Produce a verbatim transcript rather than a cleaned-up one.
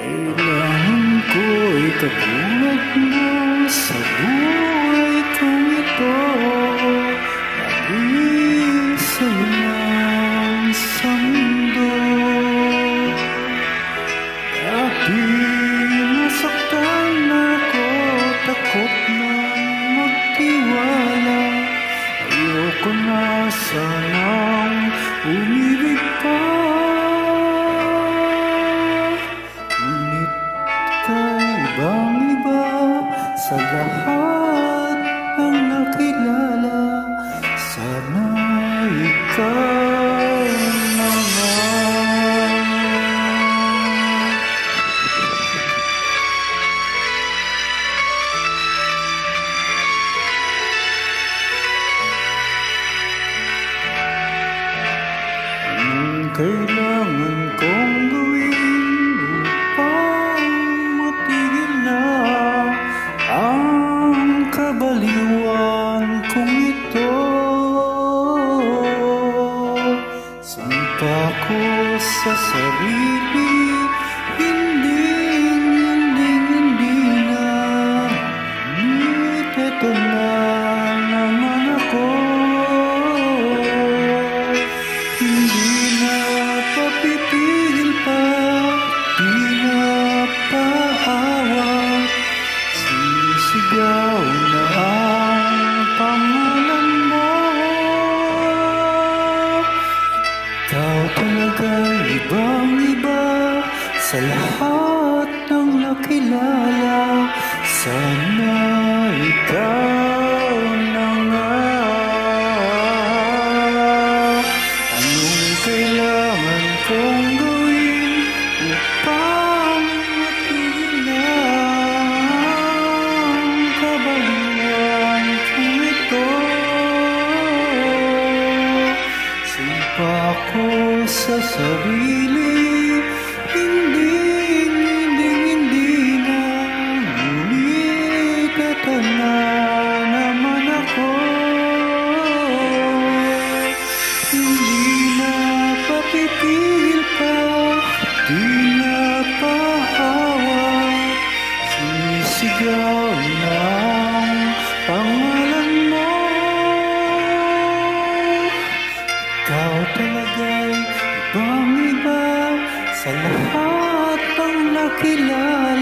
Kailangan ko'y katulad mo sa buhay kong ito. Mag-isa lang sa mundo. Dati nasaktan ako, takot na magtiwala. Ayoko na sanang umibig pa. Ngunit kaibang-iba sa lahat ng nakilala. Sana ikaw na nga. Anong kailangan kong gawin upang matigil na ang kabaliwan kong ito? Sumpa ko sa sarili, hindi, hindi, hindi na. Ngunit eto na naman ako. Hindi na papipigil pa, di na pahawak. Sinisigaw na ang pangalan mo. Ikaw talaga'y ibang-iba sa lahat ng nakilala. Sana ikaw na nga. Anong kailangan kong gawin upang matigil na ang kabaliwan kong ito? Sumpa ko sa sarili, hindi, hindi, hindi na. Ngunit eto na naman ako. Hindi na papipigil pa, di na pahawak. Sinisigaw na ang pangalan mo. Ikaw talaga'y ibang-iba sa lahat ng nakilala.